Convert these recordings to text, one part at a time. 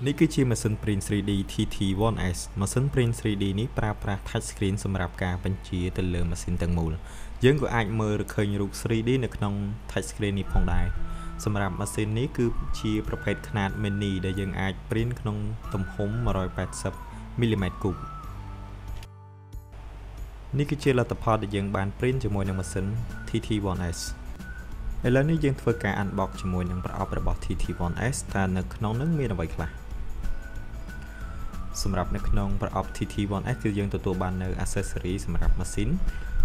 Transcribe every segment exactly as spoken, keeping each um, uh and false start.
នេះគឺជាម៉ាស៊ីន Print ทรีดี ที ที วัน เอส ម៉ាស៊ីន Print ทรีดี នេះប្រើប្រាស់ Touch Screen សម្រាប់ការបញ្ជាទៅលើម៉ាស៊ីនទាំងមូលយើងក៏អាចមើលឃើញរូប ทรีดี នៅក្នុង Touch Screen នេះផងដែរសម្រាប់ម៉ាស៊ីននេះគឺជាប្រភេទខ្នាត Mini ដែលយើងអាច Print ក្នុងទំហំone hundred eightyមីលីម៉ែត្រគូបនេះគឺជាលទ្ធផលដែលយើងបាន Print ជាមួយនឹងម៉ាស៊ីន ที ที วัน เอส ឥឡូវនេះយើងធ្វើការ Unbox ជាមួយនឹងប្រអប់របស់ ที ที วัน เอส តើនៅក្នុងនោះមានអ្វីខ្លះសម្រាប់នៅក្នុងប្រអប់ ที ที วัน เอส គឺយើងទទួលបាននៅ accessory សម្រាប់ម៉ាស៊ីន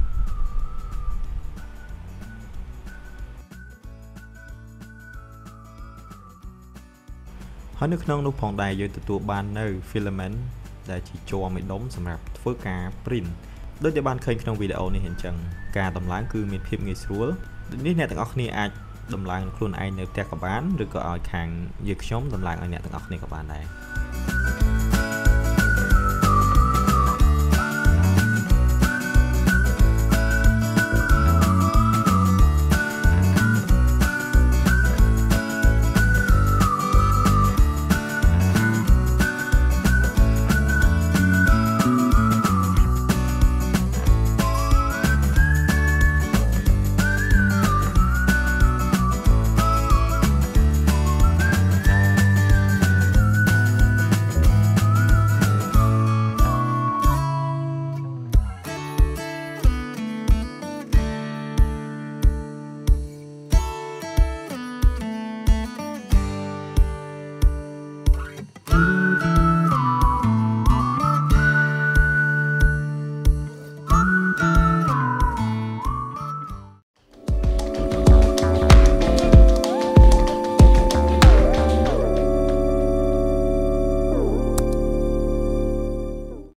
ហើយនៅក្នុងនោះផងដែរយើងទទួលបាននៅ filament ដែលជាជ័រមួយដុំសម្រាប់ធ្វើការ print ដូចដែលបានឃើញក្នុងវីដេអូនេះអញ្ចឹងការដំឡើងគឺមានភាពងាយស្រួលដូចនេះអ្នកទាំងអស់គ្នាអាចដំឡើងខ្លួនឯងនៅផ្ទះក៏បានឬក៏ឲ្យខាងយើងខ្ញុំដំឡើងឲ្យអ្នកទាំងអស់គ្នាក៏បានដែរ